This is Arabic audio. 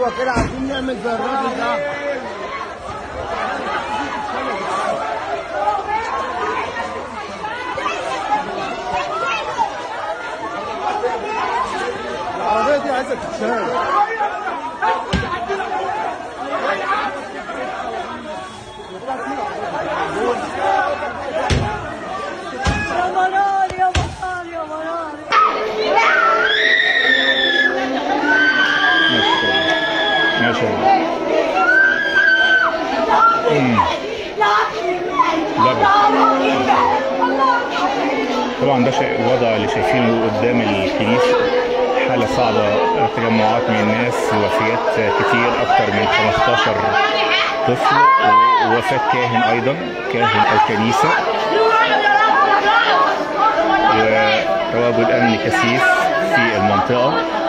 خطوه كده عايزين نعمل زي الراجل ده. العربيه دي عايزه تتشال. ماشي. طبعا ده الوضع اللي شايفينه قدام الكنيسة، حالة صعبة، تجمعات من الناس، وفيات كتير، أكتر من 15 طفل، ووفاة كاهن أيضا، كاهن الكنيسة، وتواجد أمن كثيف في المنطقة.